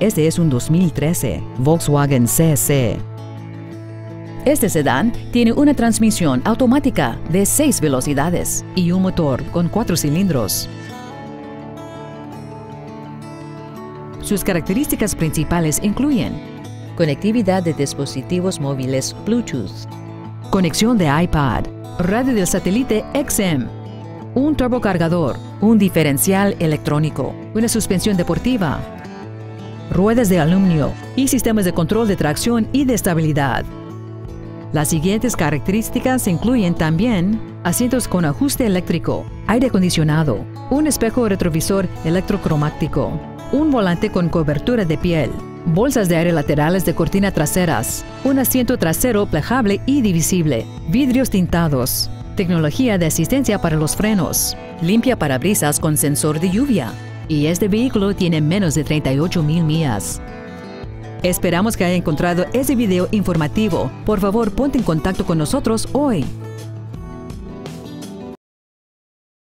Este es un 2013 Volkswagen CC. Este sedán tiene una transmisión automática de 6 velocidades y un motor con 4 cilindros. Sus características principales incluyen conectividad de dispositivos móviles Bluetooth, conexión de iPad, radio del satélite XM, un turbocargador, un diferencial electrónico, una suspensión deportiva, ruedas de aluminio y sistemas de control de tracción y de estabilidad. Las siguientes características incluyen también asientos con ajuste eléctrico, aire acondicionado, un espejo retrovisor electrocromático, un volante con cobertura de piel, bolsas de aire laterales de cortina traseras, un asiento trasero plegable y divisible, vidrios tintados, tecnología de asistencia para los frenos, limpia parabrisas con sensor de lluvia, y este vehículo tiene menos de 38,000 millas. Esperamos que haya encontrado este video informativo. Por favor, ponte en contacto con nosotros hoy.